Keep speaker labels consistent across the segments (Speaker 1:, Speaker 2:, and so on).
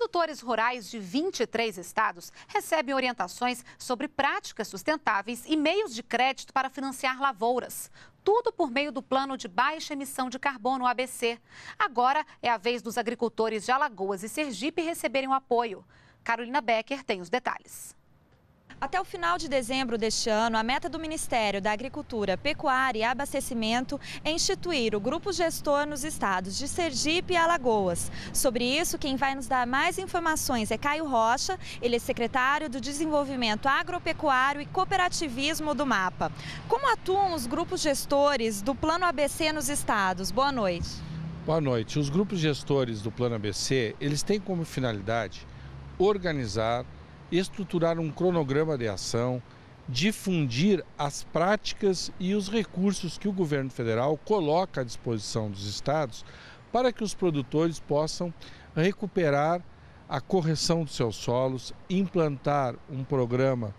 Speaker 1: Produtores rurais de 23 estados recebem orientações sobre práticas sustentáveis e meios de crédito para financiar lavouras. Tudo por meio do Plano de Baixa Emissão de Carbono, ABC. Agora é a vez dos agricultores de Alagoas e Sergipe receberem o apoio. Carolina Becker tem os detalhes.
Speaker 2: Até o final de dezembro deste ano, a meta do Ministério da Agricultura, Pecuária e Abastecimento é instituir o grupo gestor nos estados de Sergipe e Alagoas. Sobre isso, quem vai nos dar mais informações é Caio Rocha, ele é secretário do Desenvolvimento Agropecuário e Cooperativismo do MAPA. Como atuam os grupos gestores do Plano ABC nos estados? Boa noite.
Speaker 3: Boa noite. Os grupos gestores do Plano ABC, eles têm como finalidade organizar, estruturar um cronograma de ação, difundir as práticas e os recursos que o governo federal coloca à disposição dos estados para que os produtores possam recuperar a correção dos seus solos, implantar um programa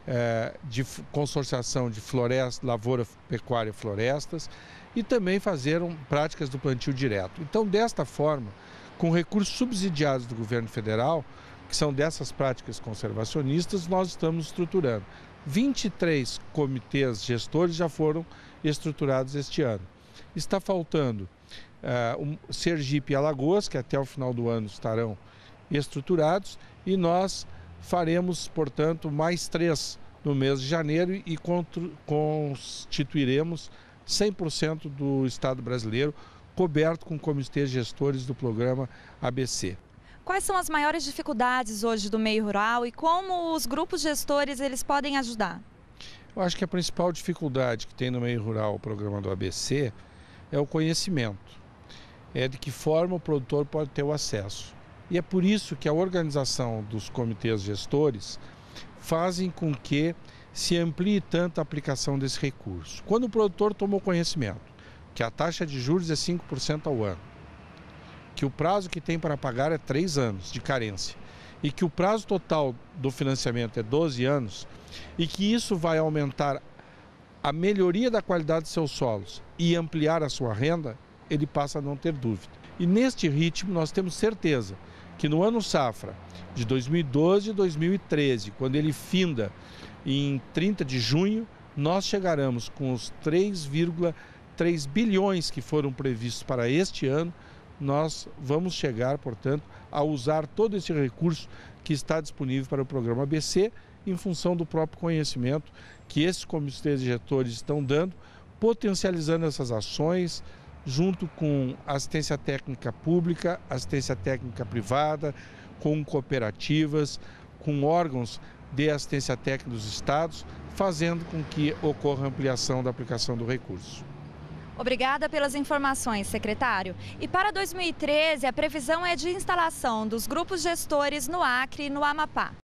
Speaker 3: de consorciação de floresta, lavoura, pecuária e florestas e também fazer práticas do plantio direto. Então, desta forma, com recursos subsidiados do governo federal, que são dessas práticas conservacionistas, nós estamos estruturando. 23 comitês gestores já foram estruturados este ano. Está faltando Sergipe e Alagoas, que até o final do ano estarão estruturados, e nós faremos, portanto, mais 3 no mês de janeiro e constituiremos 100% do Estado brasileiro coberto com comitês gestores do programa ABC.
Speaker 2: Quais são as maiores dificuldades hoje do meio rural e como os grupos gestores eles podem ajudar?
Speaker 3: Eu acho que a principal dificuldade que tem no meio rural o programa do ABC é o conhecimento. É de que forma o produtor pode ter o acesso. E é por isso que a organização dos comitês gestores fazem com que se amplie tanto a aplicação desse recurso. Quando o produtor tomou conhecimento que a taxa de juros é 5% ao ano, que o prazo que tem para pagar é 3 anos de carência e que o prazo total do financiamento é 12 anos e que isso vai aumentar a melhoria da qualidade de seus solos e ampliar a sua renda, ele passa a não ter dúvida. E neste ritmo nós temos certeza que no ano safra de 2012 e 2013, quando ele finda em 30 de junho, nós chegaremos com os 3,3 bilhões que foram previstos para este ano. Nós vamos chegar, portanto, a usar todo esse recurso que está disponível para o programa ABC em função do próprio conhecimento que esses comitês gestores estão dando, potencializando essas ações junto com assistência técnica pública, assistência técnica privada, com cooperativas, com órgãos de assistência técnica dos estados, fazendo com que ocorra ampliação da aplicação do recurso.
Speaker 2: Obrigada pelas informações, secretário. E para 2013, a previsão é de instalação dos grupos gestores no Acre e no Amapá.